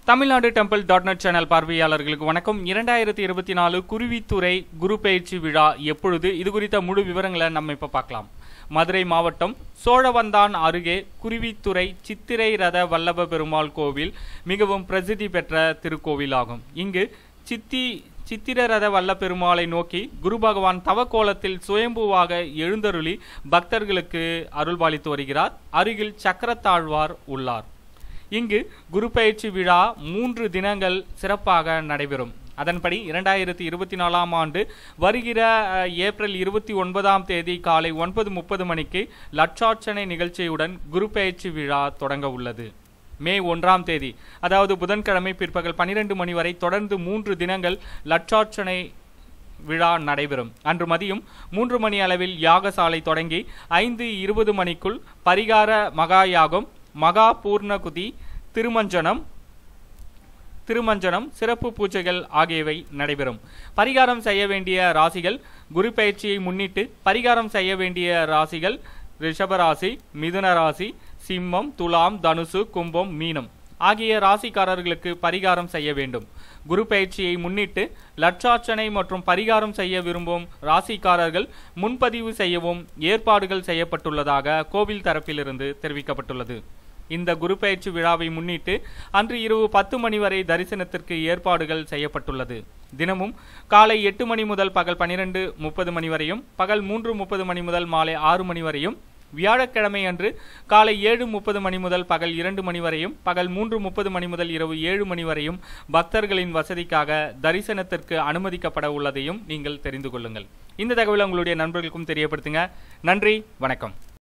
Tamil Nadu temple .net channel பார்வையாளர்களுக்கு வணக்கம். 2024 குருவித்துறை குரு பயிற்சி விழா எப்பொழுது? இது குறித்த முழு விவரங்களை நம்ம இப்ப பார்க்கலாம். மதுரை மாவட்டம் சோழவந்தான் அருகே குருவித்துறை சித்திரை ரத வல்லப பெருமாள் கோவில் மிகவும் பிரசித்தி பெற்ற திருக்கோவிலாகும். இங்கு சித்திர ரத வல்ல பெருமாளை நோக்கி குரு பகவான் தவக்கோலத்தில் சுயம்புவாக எழுந்தருளி பக்தர்களுக்கு அருள்பாலித்து வருகிறார். அருகில் சக்கரத்தாழ்வார் உள்ளார். இங்கு குரு பயிற்சி விழா 3 தினங்கள் சிறப்பாக நடைபெறும். அதன்படி 2024 ஆண்டு வருகிற ஏப்ரல் 29ஆம் தேதி காலை 9:30 மணிக்கு லட்சார்ச்சனை நிகழ்ச்சியுடன் குரு பயிற்சி விழா தொடங்க உள்ளது. மே 1ஆம் தேதி அதாவது புதன்கிழமை பிற்பகல் 12 மணி வரை தொடர்ந்து 3 தினங்கள் லட்சார்ச்சனை விழா நடைபெறும். அன்று மதியம் 3 மணி அளவில் யாகசாலை தொடங்கி 5:20 மணிக்குள் பரிகார மகா யாகம், மகா பூர்ணகுதி, திருமஞ்சனம், சிறப்பு பூஜைகள் ஆகியவை நடைபெறும். பரிகாரம் செய்ய வேண்டிய ராசிகள். குரு பயிற்சியை முன்னிட்டு பரிகாரம் செய்ய வேண்டிய ராசிகள் ரிஷபராசி, மிதுன ராசி, சிம்மம், துலாம், தனுசு, கும்பம், மீனம் ஆகிய ராசிக்காரர்களுக்கு பரிகாரம் செய்ய வேண்டும். குரு பயிற்சியை முன்னிட்டு லட்சார்ச்சனை மற்றும் பரிகாரம் செய்ய விரும்பும் ராசிக்காரர்கள் முன்பதிவு செய்யவும் ஏற்பாடுகள் செய்யப்பட்டுள்ளதாக கோவில் தரப்பிலிருந்து தெரிவிக்கப்பட்டுள்ளது. இந்த குரு பயிற்சி விழாவை முன்னிட்டு அன்று இரவு 10 மணி வரை தரிசனத்திற்கு ஏற்பாடுகள் செய்யப்பட்டுள்ளது. தினமும் காலை 8 மணி முதல் பகல் 12:30 மணி வரையும், பகல் 3:30 மணி முதல் மாலை 6 மணி வரையும், வியாழக்கிழமை அன்று காலை 7:30 மணி முதல் பகல் 2 மணி வரையும், பகல் 3:30 மணி முதல் இரவு 7 மணி வரையும் பக்தர்களின் வசதிக்காக தரிசனத்திற்கு அனுமதிக்கப்பட உள்ளதையும் நீங்கள் தெரிந்து கொள்ளுங்கள். இந்த தகவலை உங்களுடைய நண்பர்களுக்கும் தெரியப்படுத்துங்க. நன்றி, வணக்கம்.